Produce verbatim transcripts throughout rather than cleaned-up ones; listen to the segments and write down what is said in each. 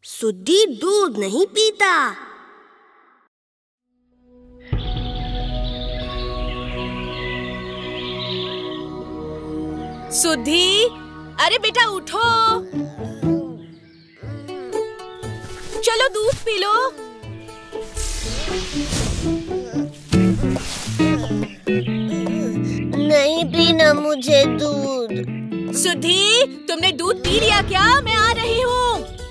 सुद्दी दूध नहीं पीता। सुद्दी, अरे बेटा उठो, चलो दूध पी लो। नहीं पीना मुझे दूध। सुद्दी, तुमने दूध पी लिया क्या? मैं आ रही हूँ।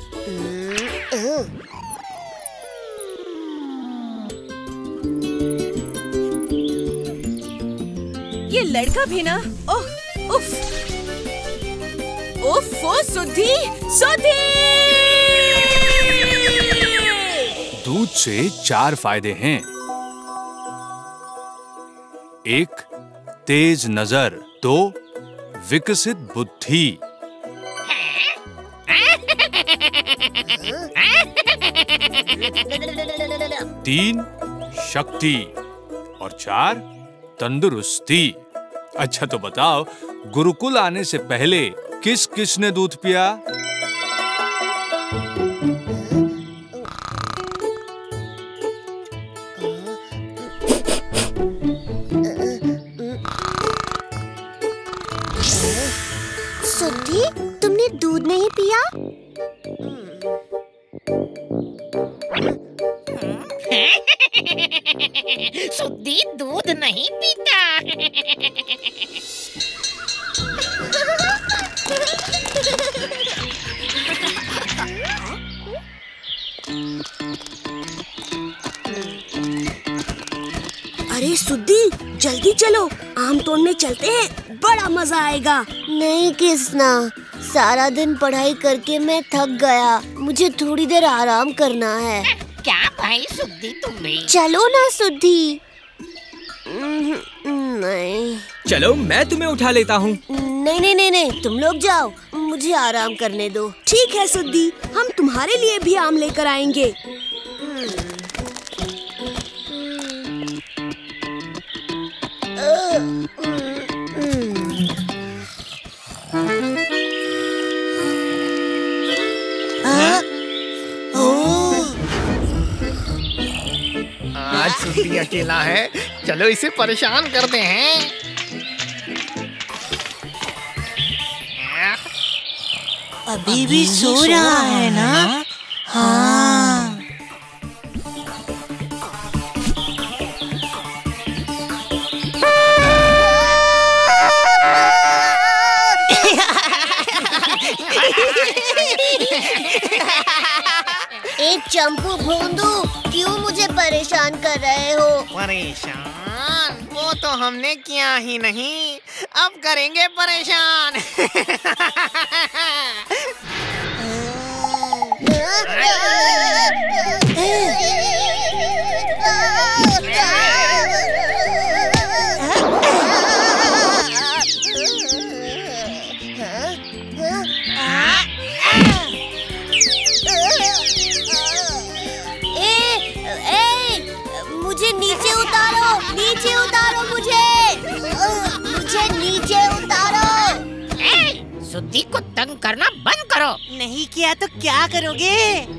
ये लड़का भी ना, ओह, उफ, उफ, ओ सुद्दी, सुद्दी! दूध से चार फायदे हैं। एक, तेज नजर। दो, विकसित बुद्धि। तीन, शक्ति। और चार, तंदुरुस्ती। अच्छा तो बताओ, गुरुकुल आने से पहले किस किस ने दूध पिया? सुद्दी, तुमने दूध नहीं पिया? सुद्दी दूध नहीं पीता। अरे सुद्दी, जल्दी चलो, आम तोड़ने चलते हैं, बड़ा मजा आएगा। नहीं किसना, सारा दिन पढ़ाई करके मैं थक गया, मुझे थोड़ी देर आराम करना है। क्या भाई सुद्दी, तुम भी चलो ना सुद्दी। नहीं। चलो मैं तुम्हें उठा लेता हूँ। नहीं नहीं नहीं नहीं, तुम लोग जाओ, मुझे आराम करने दो। ठीक है सुद्दी, हम तुम्हारे लिए भी आम लेकर आएंगे। आज सुद्दी अकेला है, चलो इसे परेशान करते हैं। अभी भी सो रहा है ना? हाँ। एक चंपू भोंदू, क्यों मुझे परेशान कर रहे हो? परेशान? वो तो हमने किया ही नहीं, अब करेंगे परेशान। मुझे नीचे उतारो, नीचे उतारो मुझे, मुझे नीचे उतारो। ए, सुद्दी को तंग करना बंद करो। नहीं किया तो क्या करोगे?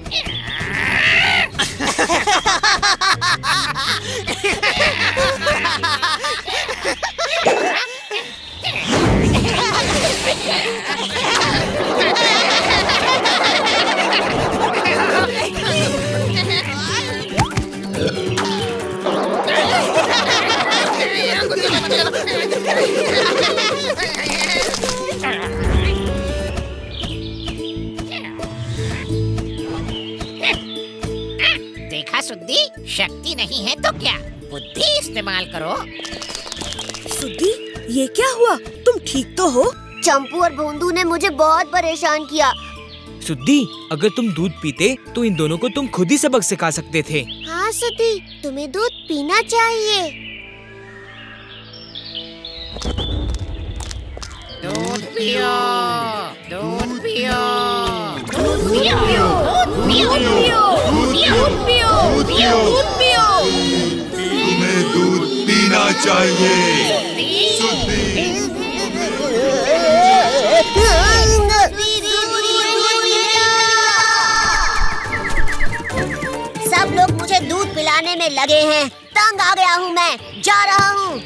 देखा सुद्दी, शक्ति नहीं है तो क्या, बुद्धि इस्तेमाल करो। सुद्दी, ये क्या हुआ? तुम ठीक तो हो? चंपू और भोंदू ने मुझे बहुत परेशान किया। सुद्दी, अगर तुम दूध पीते तो इन दोनों को तुम खुद ही सबक सिखा सकते थे। हाँ सुद्दी, तुम्हें दूध पीना चाहिए। दूध पियो, दूध पियो, दूध पियो, दूध पियो, दूध पियो, दूध पियो, दूध पियो। तुम्हें दूध पीना चाहिए। में लगे हैं। तंग आ गया हूँ मैं, जा रहा हूँ।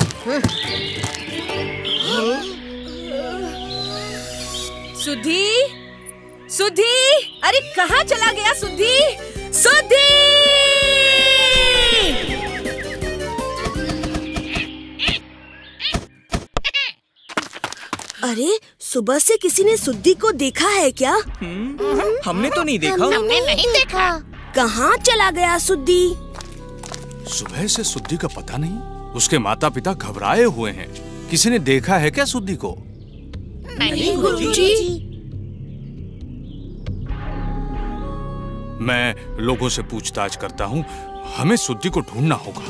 सुधी, सुधी, अरे कहाँ चला गया सुधी? सुधी! अरे सुबह से किसी ने सुद्दी को देखा है क्या? हमने तो नहीं देखा। हमने नहीं देखा। कहाँ चला गया सुद्दी? सुबह से सुद्दी का पता नहीं। उसके माता पिता घबराए हुए हैं। किसी ने देखा है क्या सुद्दी को? नहीं गुरुजी। मैं लोगों से पूछताछ करता हूँ। हमें सुद्दी को ढूंढना होगा।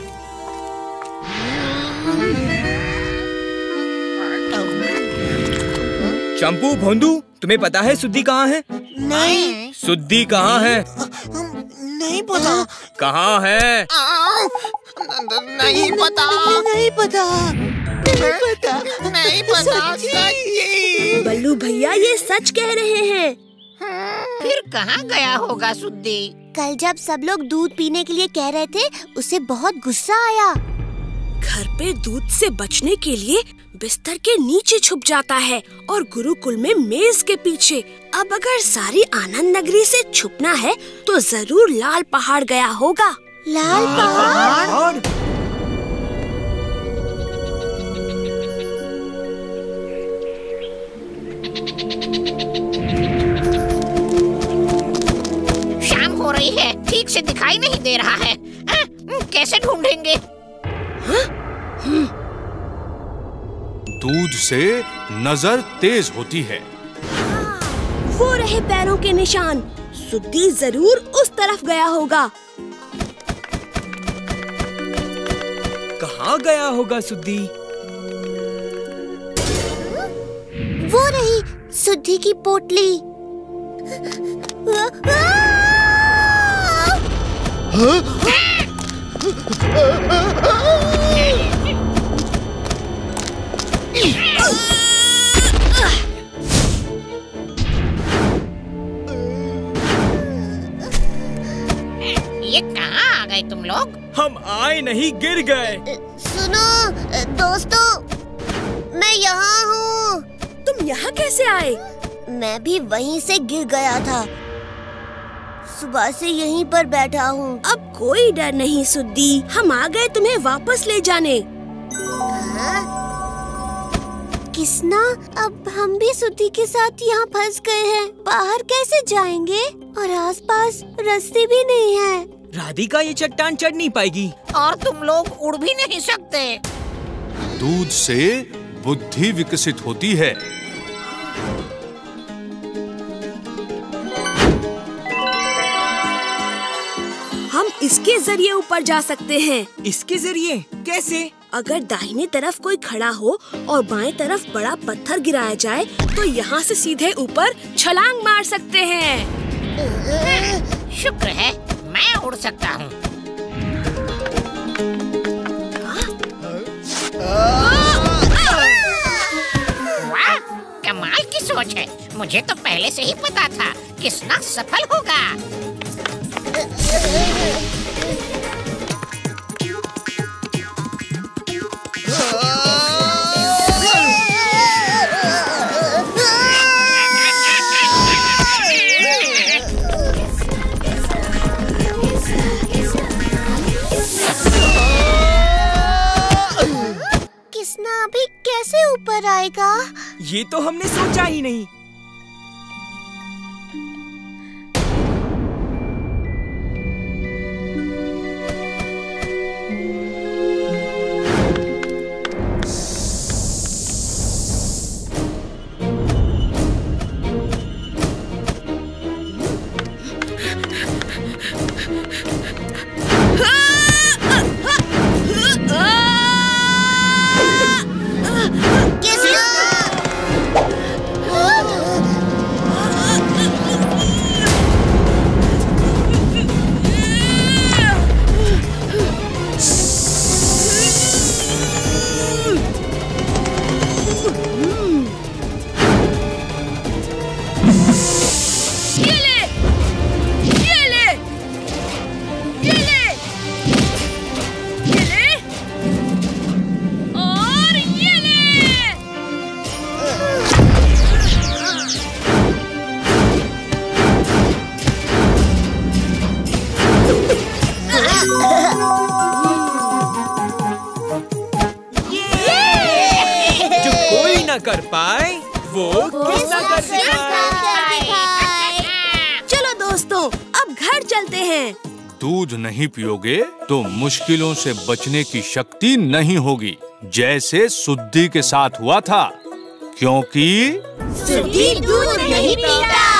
चंपू, भोंदू, तुम्हें पता है सुद्दी कहाँ है? नहीं। सुद्दी कहाँ है? नहीं पता। कहाँ है? नहीं पता। नहीं पता। नहीं पता। नहीं पता। सच्ची। बल्लू भैया ये सच कह रहे हैं। फिर कहाँ गया होगा सुद्दी? कल जब सब लोग दूध पीने के लिए कह रहे थे, उसे बहुत गुस्सा आया। घर पे दूध से बचने के लिए बिस्तर के नीचे छुप जाता है और गुरुकुल में मेज के पीछे। अब अगर सारी आनंद नगरी से छुपना है तो जरूर लाल पहाड़ गया होगा। लाल पहाड़? शाम हो रही है, ठीक से दिखाई नहीं दे रहा है। आ, कैसे ढूंढेंगे? दूध से नजर तेज होती है। वो रहे पैरों के निशान। सुद्दी जरूर उस तरफ गया होगा। कहाँ गया होगा सुद्दी? वो रही सुद्दी की पोटली। ये कहाँ आ गए तुम लोग? हम आए नहीं, गिर गए। सुनो दोस्तों, मैं यहाँ हूँ। तुम यहाँ कैसे आए? मैं भी वहीं से गिर गया था। सुबह से यहीं पर बैठा हूँ। अब कोई डर नहीं सुद्दी, हम आ गए तुम्हें वापस ले जाने। किसना, अब हम भी सुद्दी के साथ यहाँ फंस गए हैं। बाहर कैसे जाएंगे? और आसपास रास्ते भी नहीं है। राधिका ये चट्टान चढ़ नहीं पाएगी। और तुम लोग उड़ भी नहीं सकते। दूध से बुद्धि विकसित होती है। हम इसके जरिए ऊपर जा सकते हैं। इसके जरिए कैसे? अगर दाहिनी तरफ कोई खड़ा हो और बाएं तरफ बड़ा पत्थर गिराया जाए तो यहाँ से सीधे ऊपर छलांग मार सकते हैं। शुक्र है मैं उड़ सकता हूँ। वाह, कमाल की सोच है। मुझे तो पहले से ही पता था किसना सफल होगा। किसना अभी कैसे ऊपर आएगा? ये तो हमने सोचा ही नहीं। किसना? ना कर पाए वो किसना कर दिखाए। चलो दोस्तों, अब घर चलते हैं। दूध नहीं पियोगे तो मुश्किलों से बचने की शक्ति नहीं होगी, जैसे सुद्दी के साथ हुआ था, क्योंकि सुद्दी दूध नहीं पीता।